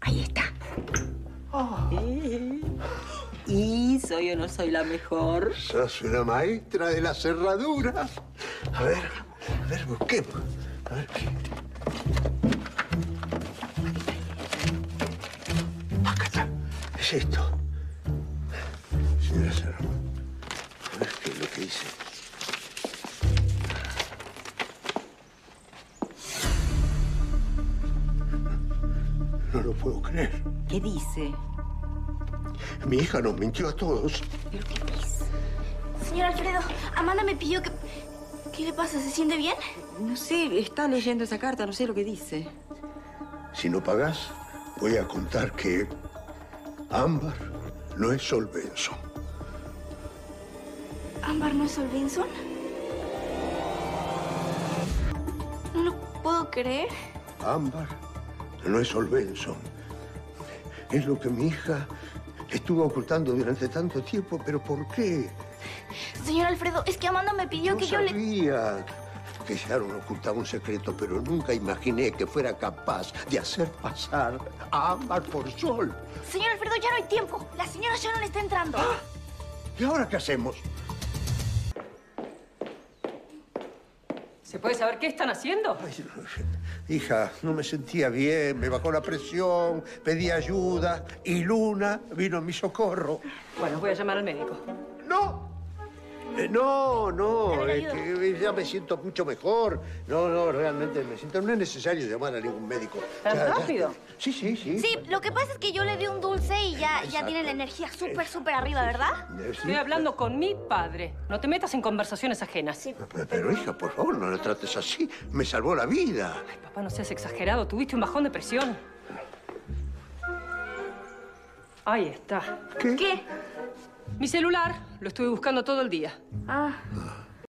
Ahí está. Oh. ¿Y soy o no soy la mejor? Sos una maestra de las cerraduras. A ver, busquemos. A ver qué. Acá está. Es esto. Señora Serrano. A ver qué es lo que dice. No lo puedo creer. ¿Qué dice? Mi hija nos mintió a todos. ¿Pero qué dice? Señor Alfredo, Amanda me pidió que... ¿Qué le pasa? ¿Se siente bien? No sé, está leyendo esa carta, no sé lo que dice. Si no pagás, voy a contar que Ámbar no es Sol Benson. ¿Ámbar no es Sol Benson? No lo puedo creer. Ámbar no es Sol Benson. Es lo que mi hija estuvo ocultando durante tanto tiempo. ¿Pero por qué? Señor Alfredo, es que Amanda me pidió que yo le... Sabía que Sharon ocultaba un secreto, pero nunca imaginé que fuera capaz de hacer pasar a Ámbar por Sol. Señor Alfredo, ya no hay tiempo. La señora Sharon está entrando. ¡Ah! ¿Y ahora qué hacemos? ¿Se puede saber qué están haciendo? Ay, hija, no me sentía bien, me bajó la presión, pedí ayuda y Luna vino en mi socorro. Bueno, voy a llamar al médico. ¡No! No, Dale, es que ya me siento mucho mejor. No, realmente me siento... No es necesario llamar a ningún médico. ¿Tan rápido? Sí. Sí, lo que pasa es que yo le di un dulce y ya tiene la energía súper arriba, ¿verdad? Sí, Estoy hablando con mi padre. No te metas en conversaciones ajenas. Sí. Pero, hija, por favor, no la trates así. Me salvó la vida. Ay, papá, no seas exagerado. Tuviste un bajón de presión. Ahí está. ¿Qué? ¿Qué? Mi celular. Lo estuve buscando todo el día. Ah.